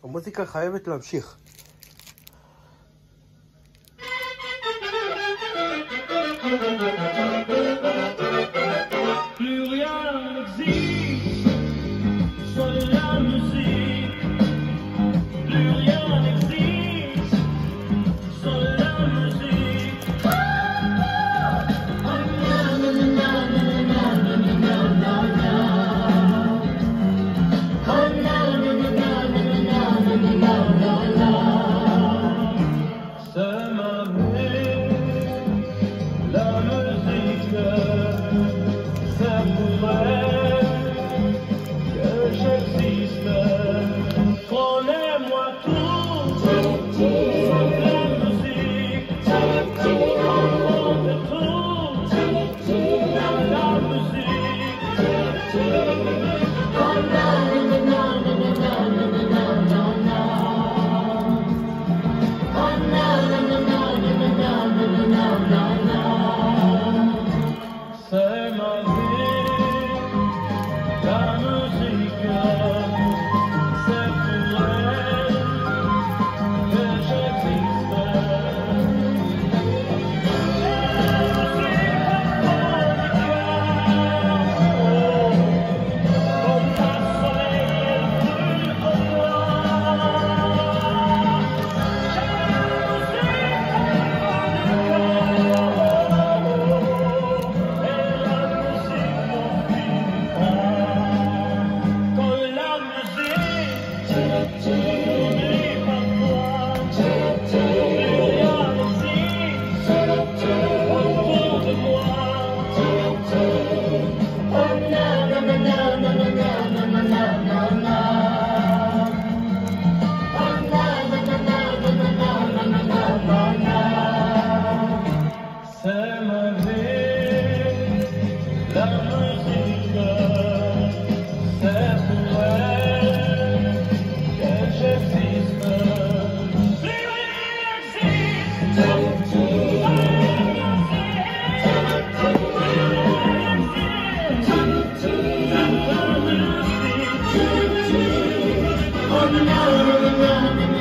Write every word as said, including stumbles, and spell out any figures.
המוזיקה חייבת להמשיך. Plus rien n'existe sans la musique. Plus rien n'existe sans la musique. Oh na na na na na na na na na. Oh na na na na na na na na na. C'est ma vie, la musique. C'est pour elle que j'existe. Prenez-moi tout, sans la musique. Emportez tout, dans la musique. Oh na na na na na na na na na. Oh na na na na na na na na na. C'est ma vie, la musique, c'est pour elle que j'existe. Comme un soleil brûle en C'est ma vie, la musique, c'est pour elle que j'existe. Plus rien n'existe, oh na na na na.